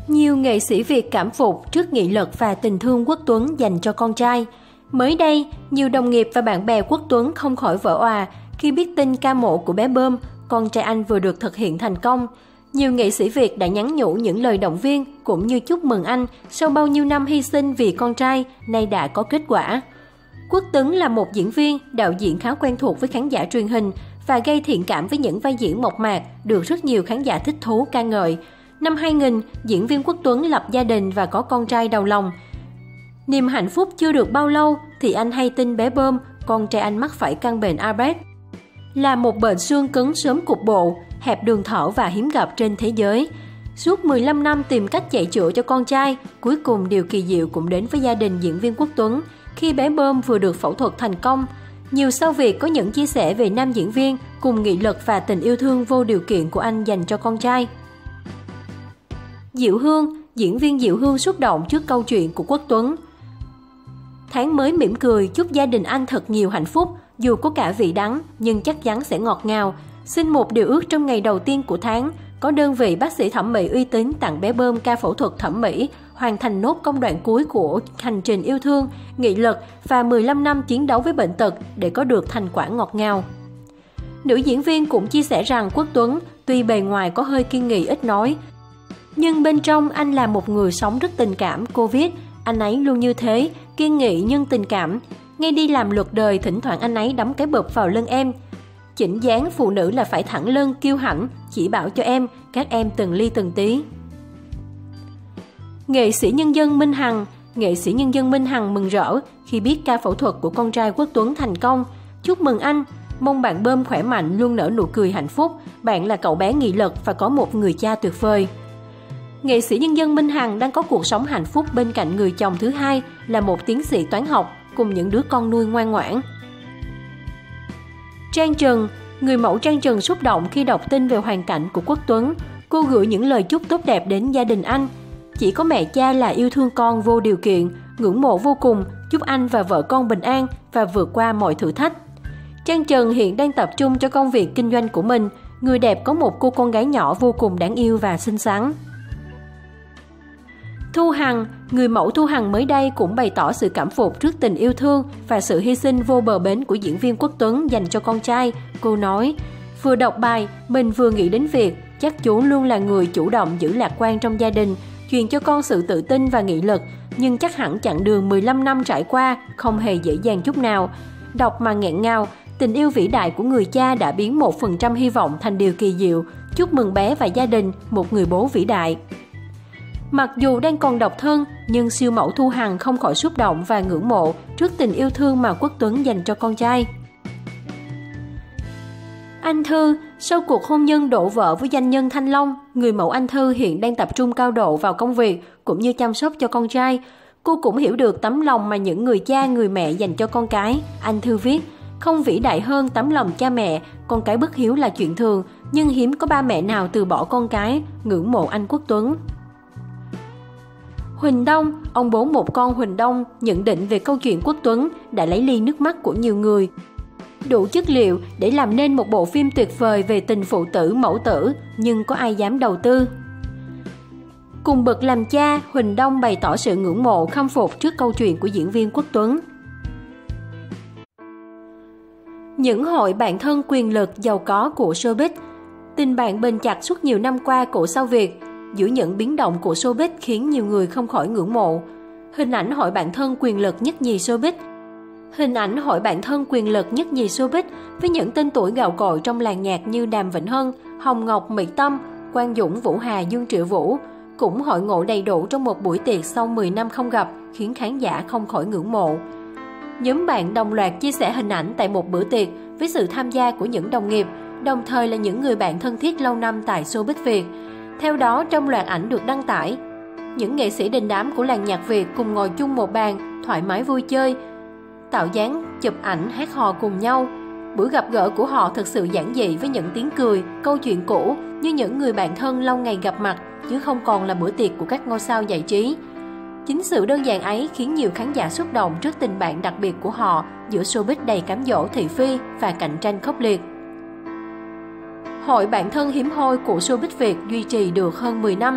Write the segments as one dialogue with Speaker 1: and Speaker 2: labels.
Speaker 1: Nhiều nghệ sĩ Việt cảm phục trước nghị lực và tình thương Quốc Tuấn dành cho con trai. Mới đây, nhiều đồng nghiệp và bạn bè Quốc Tuấn không khỏi vỡ òa khi biết tin ca mổ của bé Bơm, con trai anh vừa được thực hiện thành công. Nhiều nghệ sĩ Việt đã nhắn nhủ những lời động viên cũng như chúc mừng anh sau bao nhiêu năm hy sinh vì con trai, nay đã có kết quả. Quốc Tuấn là một diễn viên, đạo diễn khá quen thuộc với khán giả truyền hình và gây thiện cảm với những vai diễn mộc mạc, được rất nhiều khán giả thích thú ca ngợi. Năm 2000, diễn viên Quốc Tuấn lập gia đình và có con trai đầu lòng. Niềm hạnh phúc chưa được bao lâu thì anh hay tin bé Bơm, con trai anh mắc phải căn bệnh Albert, là một bệnh xương cứng sớm cục bộ, hẹp đường thở và hiếm gặp trên thế giới. Suốt 15 năm tìm cách chạy chữa cho con trai, cuối cùng điều kỳ diệu cũng đến với gia đình diễn viên Quốc Tuấn khi bé Bơm vừa được phẫu thuật thành công. Nhiều sao Việt có những chia sẻ về nam diễn viên cùng nghị lực và tình yêu thương vô điều kiện của anh dành cho con trai. Diệu Hương, diễn viên Diệu Hương xúc động trước câu chuyện của Quốc Tuấn. Tháng mới mỉm cười chúc gia đình anh thật nhiều hạnh phúc, dù có cả vị đắng nhưng chắc chắn sẽ ngọt ngào. Xin một điều ước trong ngày đầu tiên của tháng, có đơn vị bác sĩ thẩm mỹ uy tín tặng bé Bơm ca phẫu thuật thẩm mỹ, hoàn thành nốt công đoạn cuối của hành trình yêu thương, nghị lực và 15 năm chiến đấu với bệnh tật để có được thành quả ngọt ngào. Nữ diễn viên cũng chia sẻ rằng Quốc Tuấn tuy bề ngoài có hơi kiên nghị ít nói, nhưng bên trong anh là một người sống rất tình cảm. Covid, anh ấy luôn như thế, kiên nghị nhưng tình cảm. Ngay đi làm luật đời, thỉnh thoảng anh ấy đấm cái bụp vào lưng em. Chỉnh dáng phụ nữ là phải thẳng lưng, kiêu hãnh, chỉ bảo cho em, các em từng ly từng tí. Nghệ sĩ nhân dân Minh Hằng. Nghệ sĩ nhân dân Minh Hằng mừng rỡ khi biết ca phẫu thuật của con trai Quốc Tuấn thành công. Chúc mừng anh, mong bạn Bơm khỏe mạnh, luôn nở nụ cười hạnh phúc. Bạn là cậu bé nghị lực và có một người cha tuyệt vời. Nghệ sĩ nhân dân Minh Hằng đang có cuộc sống hạnh phúc bên cạnh người chồng thứ hai là một tiến sĩ toán học cùng những đứa con nuôi ngoan ngoãn. Trang Trần. Người mẫu Trang Trần xúc động khi đọc tin về hoàn cảnh của Quốc Tuấn. Cô gửi những lời chúc tốt đẹp đến gia đình anh. Chỉ có mẹ cha là yêu thương con vô điều kiện, ngưỡng mộ vô cùng, chúc anh và vợ con bình an và vượt qua mọi thử thách. Trang Trần hiện đang tập trung cho công việc kinh doanh của mình. Người đẹp có một cô con gái nhỏ vô cùng đáng yêu và xinh xắn. Thu Hằng. Người mẫu Thu Hằng mới đây cũng bày tỏ sự cảm phục trước tình yêu thương và sự hy sinh vô bờ bến của diễn viên Quốc Tuấn dành cho con trai. Cô nói, vừa đọc bài, mình vừa nghĩ đến việc chắc chú luôn là người chủ động giữ lạc quan trong gia đình, truyền cho con sự tự tin và nghị lực, nhưng chắc hẳn chặng đường 15 năm trải qua không hề dễ dàng chút nào. Đọc mà nghẹn ngào, tình yêu vĩ đại của người cha đã biến 1% hy vọng thành điều kỳ diệu. Chúc mừng bé và gia đình một người bố vĩ đại. Mặc dù đang còn độc thân, nhưng siêu mẫu Thu Hằng không khỏi xúc động và ngưỡng mộ trước tình yêu thương mà Quốc Tuấn dành cho con trai. Anh Thư. Sau cuộc hôn nhân đổ vỡ với doanh nhân Thanh Long, người mẫu Anh Thư hiện đang tập trung cao độ vào công việc cũng như chăm sóc cho con trai. Cô cũng hiểu được tấm lòng mà những người cha, người mẹ dành cho con cái. Anh Thư viết, không vĩ đại hơn tấm lòng cha mẹ, con cái bất hiếu là chuyện thường, nhưng hiếm có ba mẹ nào từ bỏ con cái, ngưỡng mộ anh Quốc Tuấn. Huỳnh Đông. Ông bố một con Huỳnh Đông nhận định về câu chuyện Quốc Tuấn đã lấy ly nước mắt của nhiều người. Đủ chất liệu để làm nên một bộ phim tuyệt vời về tình phụ tử mẫu tử, nhưng có ai dám đầu tư. Cùng bậc làm cha, Huỳnh Đông bày tỏ sự ngưỡng mộ khâm phục trước câu chuyện của diễn viên Quốc Tuấn. Những hội bạn thân quyền lực giàu có của showbiz. Tình bạn bền chặt suốt nhiều năm qua của sao Việt, giữa những biến động của showbiz khiến nhiều người không khỏi ngưỡng mộ. Hình ảnh hội bạn thân quyền lực nhất nhì showbiz. Hình ảnh hội bạn thân quyền lực nhất nhì showbiz với những tên tuổi gạo cội trong làng nhạc như Đàm Vĩnh Hưng, Hồng Ngọc, Mỹ Tâm, Quang Dũng, Vũ Hà, Dương Triệu Vũ cũng hội ngộ đầy đủ trong một buổi tiệc sau 10 năm không gặp, khiến khán giả không khỏi ngưỡng mộ. Nhóm bạn đồng loạt chia sẻ hình ảnh tại một bữa tiệc với sự tham gia của những đồng nghiệp, đồng thời là những người bạn thân thiết lâu năm tại showbiz Việt. Theo đó, trong loạt ảnh được đăng tải, những nghệ sĩ đình đám của làng nhạc Việt cùng ngồi chung một bàn, thoải mái vui chơi, tạo dáng, chụp ảnh, hát hò cùng nhau. Buổi gặp gỡ của họ thực sự giản dị với những tiếng cười, câu chuyện cũ như những người bạn thân lâu ngày gặp mặt, chứ không còn là bữa tiệc của các ngôi sao giải trí. Chính sự đơn giản ấy khiến nhiều khán giả xúc động trước tình bạn đặc biệt của họ giữa showbiz đầy cám dỗ thị phi và cạnh tranh khốc liệt. Hội bạn thân hiếm hoi của showbiz Việt duy trì được hơn 10 năm.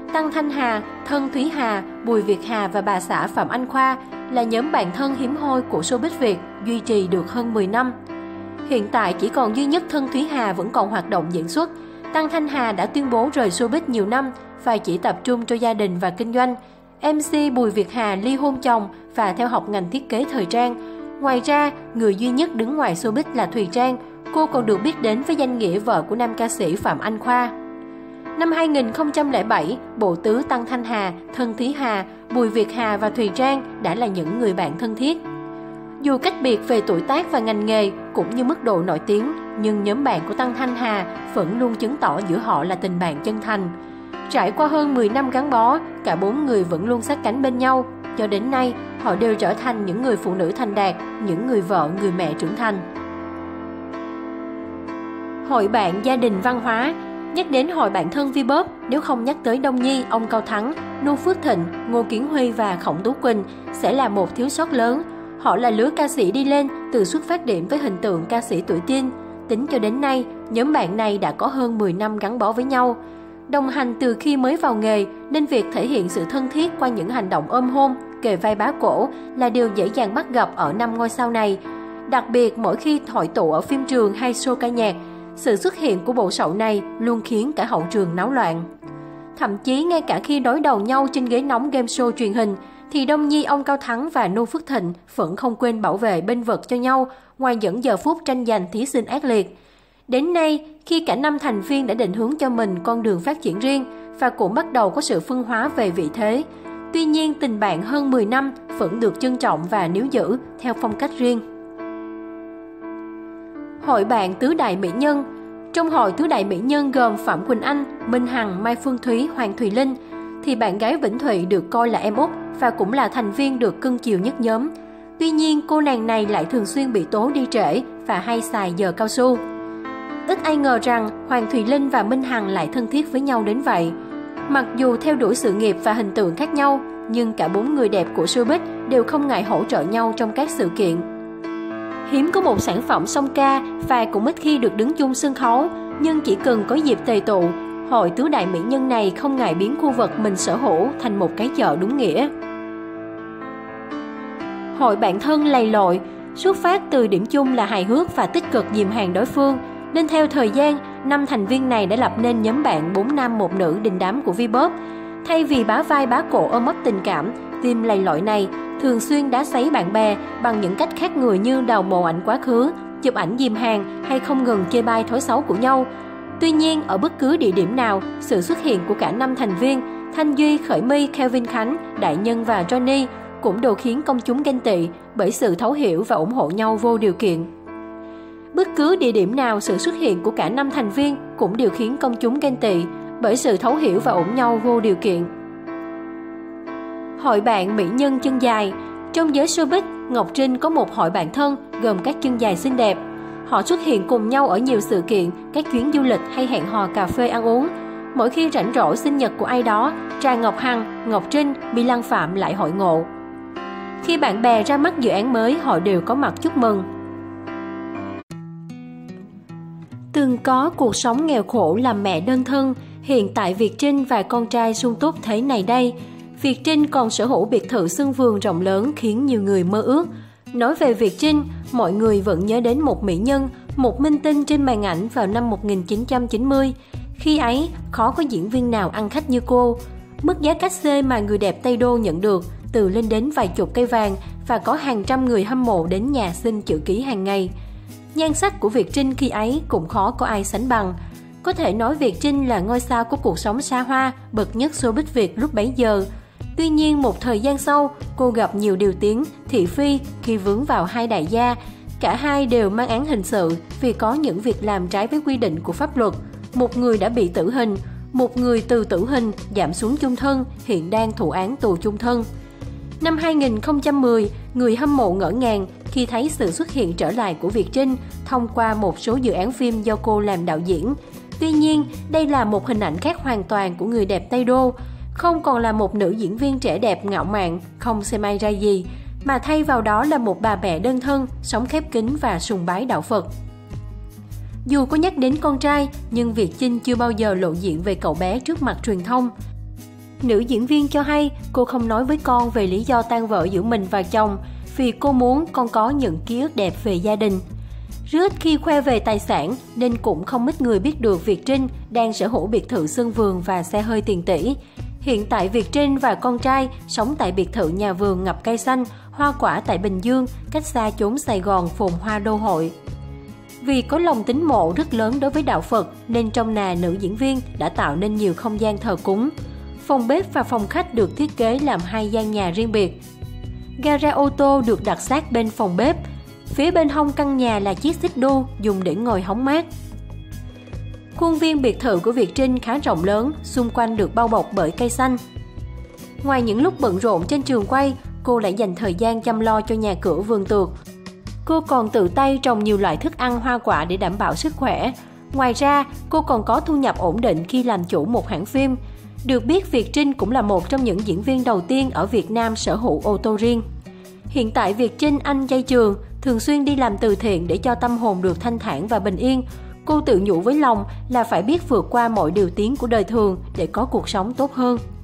Speaker 1: Tăng Thanh Hà, Thân Thúy Hà, Bùi Việt Hà và bà xã Phạm Anh Khoa là nhóm bạn thân hiếm hoi của showbiz Việt, duy trì được hơn 10 năm. Hiện tại chỉ còn duy nhất Thân Thúy Hà vẫn còn hoạt động diễn xuất. Tăng Thanh Hà đã tuyên bố rời showbiz nhiều năm và chỉ tập trung cho gia đình và kinh doanh. MC Bùi Việt Hà ly hôn chồng và theo học ngành thiết kế thời trang. Ngoài ra, người duy nhất đứng ngoài showbiz là Thùy Trang. Cô còn được biết đến với danh nghĩa vợ của nam ca sĩ Phạm Anh Khoa. Năm 2007, bộ tứ Tăng Thanh Hà, Thân Thúy Hà, Bùi Việt Hà và Thùy Trang đã là những người bạn thân thiết. Dù cách biệt về tuổi tác và ngành nghề cũng như mức độ nổi tiếng, nhưng nhóm bạn của Tăng Thanh Hà vẫn luôn chứng tỏ giữa họ là tình bạn chân thành. Trải qua hơn 10 năm gắn bó, cả bốn người vẫn luôn sát cánh bên nhau. Cho đến nay, họ đều trở thành những người phụ nữ thành đạt, những người vợ, người mẹ trưởng thành. Hội bạn gia đình văn hóa. Nhắc đến hội bạn thân Vbop, nếu không nhắc tới Đông Nhi, ông Cao Thắng, Nu Phước Thịnh, Ngô Kiến Huy và Khổng Tú Quỳnh sẽ là một thiếu sót lớn. Họ là lứa ca sĩ đi lên từ xuất phát điểm với hình tượng ca sĩ tuổi teen. Tính cho đến nay, nhóm bạn này đã có hơn 10 năm gắn bó với nhau. Đồng hành từ khi mới vào nghề, nên việc thể hiện sự thân thiết qua những hành động ôm hôn, kề vai bá cổ là điều dễ dàng bắt gặp ở năm ngôi sao này. Đặc biệt mỗi khi hội tụ ở phim trường hay show ca nhạc, sự xuất hiện của bộ sậu này luôn khiến cả hậu trường náo loạn. Thậm chí ngay cả khi đối đầu nhau trên ghế nóng game show truyền hình, thì Đông Nhi, ông Cao Thắng và Nu Phước Thịnh vẫn không quên bảo vệ bênh vực cho nhau ngoài những giờ phút tranh giành thí sinh ác liệt. Đến nay, khi cả năm thành viên đã định hướng cho mình con đường phát triển riêng và cũng bắt đầu có sự phân hóa về vị thế, tuy nhiên tình bạn hơn 10 năm vẫn được trân trọng và níu giữ theo phong cách riêng. Hội bạn tứ đại mỹ nhân. Trong hội tứ đại mỹ nhân gồm Phạm Quỳnh Anh, Minh Hằng, Mai Phương Thúy, Hoàng Thùy Linh, thì bạn gái Vĩnh Thụy được coi là em út và cũng là thành viên được cưng chiều nhất nhóm. Tuy nhiên, cô nàng này lại thường xuyên bị tố đi trễ và hay xài giờ cao su. Ít ai ngờ rằng Hoàng Thùy Linh và Minh Hằng lại thân thiết với nhau đến vậy. Mặc dù theo đuổi sự nghiệp và hình tượng khác nhau, nhưng cả bốn người đẹp của showbiz đều không ngại hỗ trợ nhau trong các sự kiện. Hiếm có một sản phẩm song ca và cũng ít khi được đứng chung sân khấu, nhưng chỉ cần có dịp tề tụ, hội tứ đại mỹ nhân này không ngại biến khu vực mình sở hữu thành một cái chợ đúng nghĩa. Hội bạn thân lầy lội. Xuất phát từ điểm chung là hài hước và tích cực dìm hàng đối phương, nên theo thời gian, 5 thành viên này đã lập nên nhóm bạn 4 nam 1 nữ đình đám của Vbop. Thay vì bá vai bá cổ ôm ấp tình cảm, team lầy lội này thường xuyên đá sấy bạn bè bằng những cách khác người như đào mộ ảnh quá khứ, chụp ảnh dìm hàng hay không ngừng chê bai thói xấu của nhau. Tuy nhiên, ở bất cứ địa điểm nào, sự xuất hiện của cả 5 thành viên Thanh Duy, Khởi My, Kelvin Khánh, Đại Nhân và Johnny cũng đều khiến công chúng ganh tị bởi sự thấu hiểu và ủng hộ nhau vô điều kiện. Bất cứ địa điểm nào, sự xuất hiện của cả 5 thành viên cũng đều khiến công chúng ganh tị bởi sự thấu hiểu và ủng nhau vô điều kiện. Hội bạn mỹ nhân chân dài. Trong giới showbiz, Ngọc Trinh có một hội bạn thân gồm các chân dài xinh đẹp. Họ xuất hiện cùng nhau ở nhiều sự kiện, các chuyến du lịch hay hẹn hò cà phê ăn uống. Mỗi khi rảnh rỗi sinh nhật của ai đó, Trà Ngọc Hằng, Ngọc Trinh, Bi Lăng Phạm lại hội ngộ. Khi bạn bè ra mắt dự án mới, họ đều có mặt chúc mừng. Từng có cuộc sống nghèo khổ làm mẹ đơn thân, hiện tại Việt Trinh và con trai sung túc thế này đây. Việt Trinh còn sở hữu biệt thự sân vườn rộng lớn khiến nhiều người mơ ước. Nói về Việt Trinh, mọi người vẫn nhớ đến một mỹ nhân, một minh tinh trên màn ảnh vào năm 1990. Khi ấy, khó có diễn viên nào ăn khách như cô. Mức giá cát xê mà người đẹp Tây Đô nhận được từ lên đến vài chục cây vàng và có hàng trăm người hâm mộ đến nhà xin chữ ký hàng ngày. Nhan sắc của Việt Trinh khi ấy cũng khó có ai sánh bằng. Có thể nói Việt Trinh là ngôi sao của cuộc sống xa hoa, bậc nhất showbiz Việt lúc bấy giờ. Tuy nhiên một thời gian sau, cô gặp nhiều điều tiếng, thị phi khi vướng vào hai đại gia. Cả hai đều mang án hình sự vì có những việc làm trái với quy định của pháp luật. Một người đã bị tử hình, một người từ tử hình giảm xuống chung thân, hiện đang thụ án tù chung thân. Năm 2010, người hâm mộ ngỡ ngàng khi thấy sự xuất hiện trở lại của Việt Trinh thông qua một số dự án phim do cô làm đạo diễn. Tuy nhiên, đây là một hình ảnh khác hoàn toàn của người đẹp Tây Đô. Không còn là một nữ diễn viên trẻ đẹp ngạo mạn, không xem ai ra gì, mà thay vào đó là một bà mẹ đơn thân, sống khép kín và sùng bái đạo Phật. Dù có nhắc đến con trai, nhưng Việt Trinh chưa bao giờ lộ diện về cậu bé trước mặt truyền thông. Nữ diễn viên cho hay cô không nói với con về lý do tan vỡ giữa mình và chồng vì cô muốn con có những ký ức đẹp về gia đình. Rất ít khi khoe về tài sản nên cũng không ít người biết được Việt Trinh đang sở hữu biệt thự sân vườn và xe hơi tiền tỷ. Hiện tại Việt Trinh và con trai sống tại biệt thự nhà vườn ngập cây xanh, hoa quả tại Bình Dương, cách xa chốn Sài Gòn phồn hoa đô hội. Vì có lòng tín mộ rất lớn đối với đạo Phật nên trong nhà nữ diễn viên đã tạo nên nhiều không gian thờ cúng. Phòng bếp và phòng khách được thiết kế làm hai gian nhà riêng biệt. Gara ô tô được đặt sát bên phòng bếp. Phía bên hông căn nhà là chiếc xích đu dùng để ngồi hóng mát. Khuôn viên biệt thự của Việt Trinh khá rộng lớn, xung quanh được bao bọc bởi cây xanh. Ngoài những lúc bận rộn trên trường quay, cô lại dành thời gian chăm lo cho nhà cửa vườn tược. Cô còn tự tay trồng nhiều loại thức ăn hoa quả để đảm bảo sức khỏe. Ngoài ra, cô còn có thu nhập ổn định khi làm chủ một hãng phim. Được biết, Việt Trinh cũng là một trong những diễn viên đầu tiên ở Việt Nam sở hữu ô tô riêng. Hiện tại Việt Trinh anh chay trường, thường xuyên đi làm từ thiện để cho tâm hồn được thanh thản và bình yên. Cô tự nhủ với lòng là phải biết vượt qua mọi điều tiếng của đời thường để có cuộc sống tốt hơn.